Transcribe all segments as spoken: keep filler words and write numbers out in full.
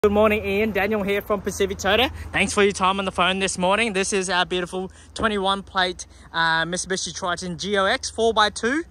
Good morning, Ian. Daniel here from Pacific Toyota. Thanks for your time on the phone this morning. This is our beautiful twenty-one plate uh, Mitsubishi Triton G O X four by two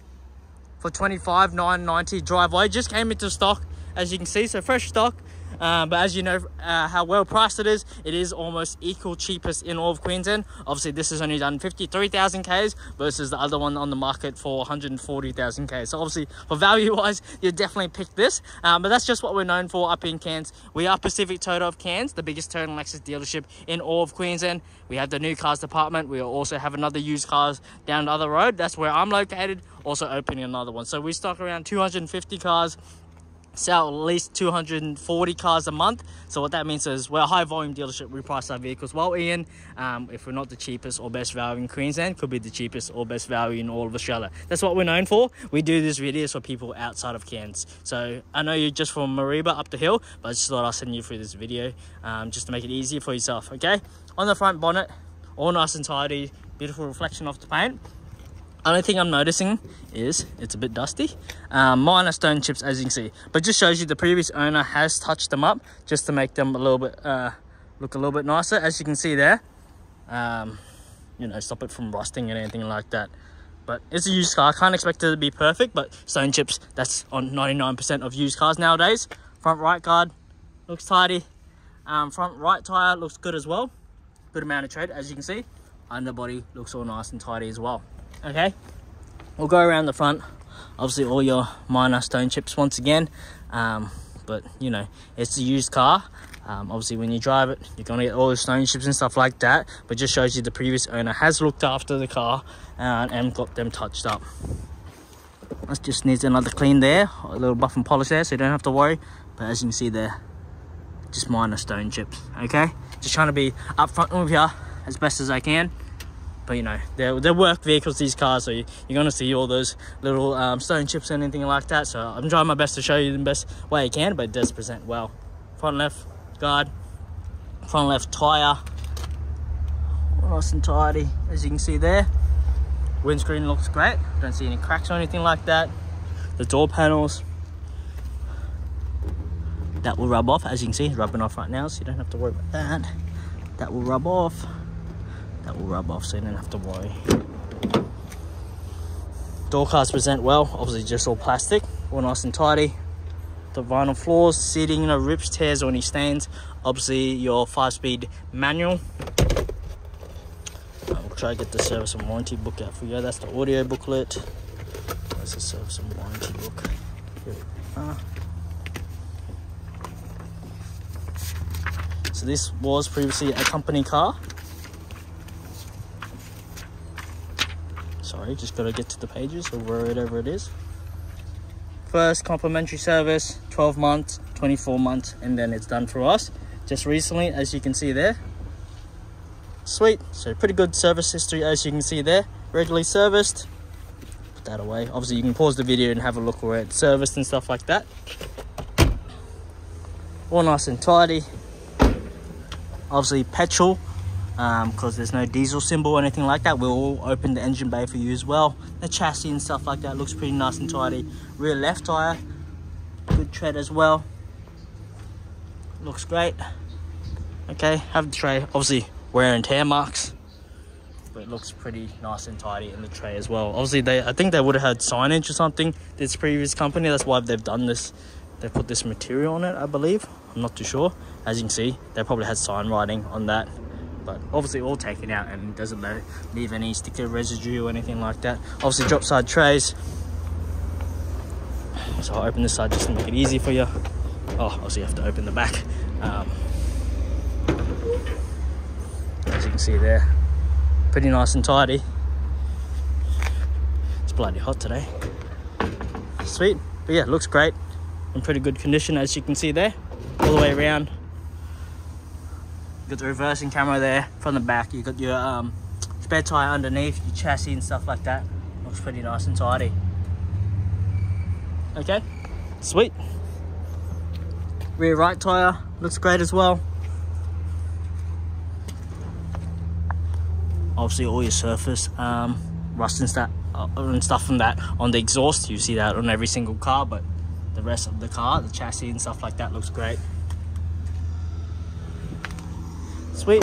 for twenty-five thousand nine hundred ninety driveway. Just came into stock, as you can see, so fresh stock. Uh, but as you know uh, how well priced it is, it is almost equal cheapest in all of Queensland. Obviously, this has only done fifty-three thousand Ks versus the other one on the market for one hundred forty thousand Ks. So obviously, for value-wise, you definitely pick this. Um, but that's just what we're known for up in Cairns. We are Pacific Toyota of Cairns, the biggest Toyota and Lexus dealership in all of Queensland. We have the new cars department. We also have another used cars down the other road. That's where I'm located. Also opening another one. So we stock around two hundred fifty cars. Sell at least two hundred forty cars a month. So what that means is we're a high volume dealership. We price our vehicles well, Ian. Um, if we're not the cheapest or best value in Queensland, could be the cheapest or best value in all of Australia. That's what we're known for. We do these videos for people outside of Cairns. So I know you're just from Mareeba up the hill, but I just thought I'll send you through this video um, just to make it easier for yourself, okay? On the front bonnet, all nice and tidy, beautiful reflection off the paint. Only thing I'm noticing is it's a bit dusty. Um, minor stone chips, as you can see, but just shows you the previous owner has touched them up just to make them a little bit uh, look a little bit nicer, as you can see there. Um, you know, stop it from rusting and anything like that. But it's a used car. I can't expect it to be perfect, but stone chips, that's on ninety-nine percent of used cars nowadays. Front right guard looks tidy. Um, front right tire looks good as well. Good amount of tread, as you can see. Underbody looks all nice and tidy as well. Okay, we'll go around the front. Obviously all your minor stone chips once again, um, but you know, it's a used car. Um, obviously when you drive it, you're gonna get all the stone chips and stuff like that, but just shows you the previous owner has looked after the car uh, and got them touched up. That just needs another clean there, a little buff and polish there, so you don't have to worry. But as you can see there, just minor stone chips. Okay, just trying to be upfront with you as best as I can. But you know, they're, they're work vehicles, these cars, so you, you're going to see all those little um, stone chips and anything like that. So I'm trying my best to show you the best way I can, but it does present well. Front left guard, front left tyre, nice and tidy, as you can see there. Windscreen looks great, don't see any cracks or anything like that. The door panels, that will rub off, as you can see, rubbing off right now, so you don't have to worry about that. That will rub off. That will rub off, so you don't have to worry. Door cards present well, obviously just all plastic, all nice and tidy. The vinyl floors, seating, no rips, tears or any stains. Obviously your five speed manual. I'll try to get the service and warranty book out for you. That's the audio booklet. Where's the service and warranty book? Here we are. So this was previously a company car. Sorry, just gotta get to the pages or wherever it is. First complimentary service, twelve months, twenty-four months, and then it's done for us just recently, as you can see there. Sweet, so pretty good service history, as you can see there. Regularly serviced. Put that away. Obviously you can pause the video and have a look where it's serviced and stuff like that. All nice and tidy. Obviously petrol, because um, there's no diesel symbol or anything like that. We'll all open the engine bay for you as well. The chassis and stuff like that looks pretty nice and tidy. Rear left tire, good tread as well. Looks great. Okay, have the tray. Obviously wear and tear marks, but it looks pretty nice and tidy in the tray as well. Obviously they, I think they would have had signage or something, this previous company. That's why they've done this. They put this material on it, I believe. I'm not too sure. As you can see, they probably had sign writing on that. But obviously all taken out and doesn't leave any sticker residue or anything like that. Obviously drop side trays. So I'll open this side just to make it easy for you. Oh, obviously you have to open the back. Um, as you can see there, pretty nice and tidy. It's bloody hot today. Sweet, but yeah, looks great. In pretty good condition, as you can see there, all the way around. Got the reversing camera there from the back. You got your um, spare tire underneath, your chassis and stuff like that. Looks pretty nice and tidy. Okay, sweet. Rear right tire looks great as well. Obviously all your surface um, rust and stuff, uh, and stuff from that on the exhaust. You see that on every single car, but the rest of the car, the chassis and stuff like that looks great. Sweet.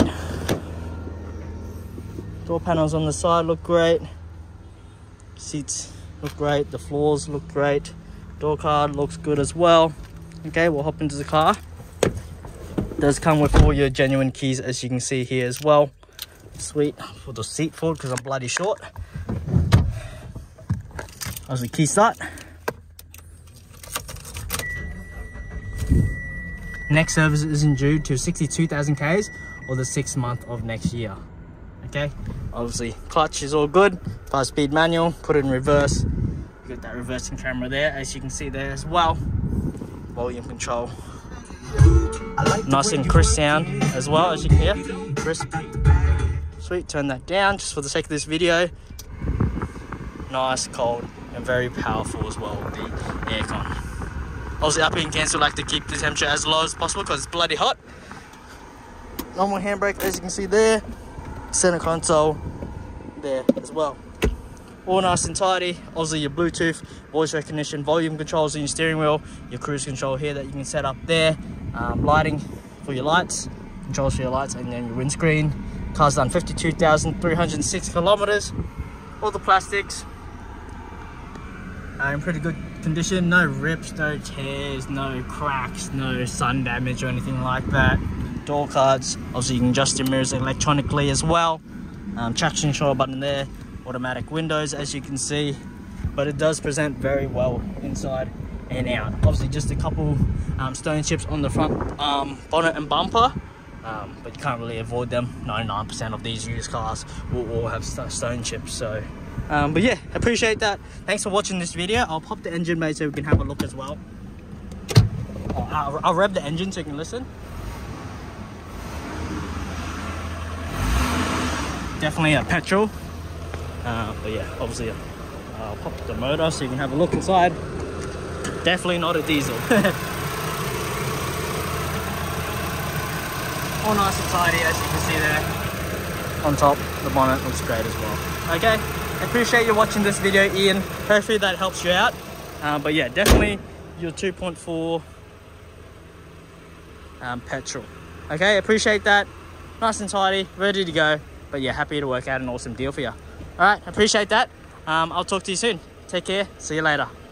Door panels on the side look great. Seats look great. The floors look great. Door card looks good as well. Okay, we'll hop into the car. It does come with all your genuine keys, as you can see here as well. Sweet. For the seat fold because I'm bloody short. As the key start. Next service isn't due to sixty-two thousand Ks or the sixth month of next year. Okay, obviously clutch is all good. Five speed manual, put it in reverse. You got that reversing camera there, as you can see there as well. Volume control. Like nice and crisp sound as well, as you can hear. Crisp. Sweet, turn that down just for the sake of this video. Nice, cold, and very powerful as well with the aircon. Obviously up in Cairns, we like to keep the temperature as low as possible because it's bloody hot. Normal handbrake, as you can see there. Center console there as well. All nice and tidy. Obviously your Bluetooth, voice recognition, volume controls in your steering wheel, your cruise control here that you can set up there. Um, lighting for your lights, controls for your lights, and then your windscreen. Car's done fifty-two thousand three hundred six kilometers. All the plastics are in pretty good condition. No rips, no tears, no cracks, no sun damage or anything like that. Door cards, obviously you can adjust your mirrors electronically as well. Um, traction control button there, automatic windows as you can see, but it does present very well inside and out. Obviously just a couple um, stone chips on the front um, bonnet and bumper, um, but you can't really avoid them. ninety-nine percent of these used cars will all have st stone chips. So um, but yeah, appreciate that. Thanks for watching this video. I'll pop the engine mode so we can have a look as well. I'll, I'll, I'll rev the engine so you can listen. Definitely a petrol, uh, but yeah, obviously uh, I'll pop the motor so you can have a look inside. Definitely not a diesel. All nice and tidy, as you can see there. On top, the bonnet looks great as well. Okay, I appreciate you watching this video, Ian. Hopefully that helps you out. Uh, but yeah, definitely your two point four um, petrol. Okay, appreciate that. Nice and tidy, ready to go. But yeah, happy to work out an awesome deal for you. All right, appreciate that. Um, I'll talk to you soon. Take care. See you later.